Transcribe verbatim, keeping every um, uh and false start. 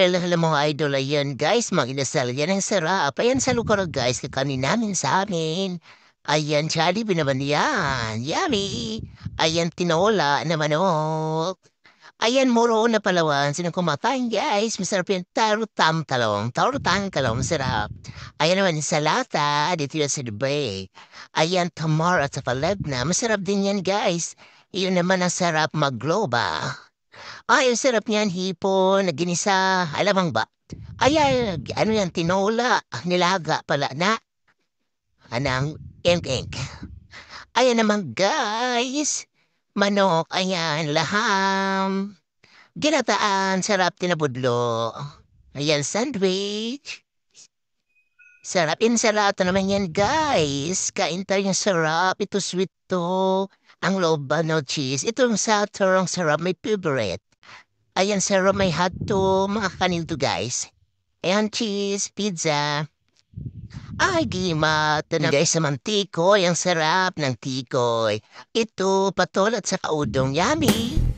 Hello, hello mga idol. Ayan guys, mag-inasal yan ang sarap. Ayan sa lugar guys, kakanin namin sa amin. Ayan, Jollibee naman yan. Yummy! Ayan, tinola na manok. Ayan, moro na palawan. Sino kumakain guys? Masarap yung tarutang talong. Tarutang talong, masarap. Ayan naman, salata. Dito yan sa Dubai. Ayan, tamar at sa paleb na. Masarap din yan guys. Iyon naman ang sarap magloba. Ay, ang sarap niyan, hipon, na ginisa, alamang ba? Ay, ay, ano yan, tinola, nilaga pala na, anang, ink-ink. Ayan naman, guys, manok, ayan, laham, ginataan, sarap tinabudlo. Ayan, sandwich. Sarap, insalata naman yan, guys. Kain tayo ng sarap, ito sweet to. Ang loob ba no cheese? Itong sa turong sarap, may favorite. Ayan, sir, may hotdog, mga kanil to, guys. Ayan, cheese, pizza. Ay, gimat na guys sa mantikoy. Ang sarap ng tikoy. Ito, patol at sa kaudong. Yummy!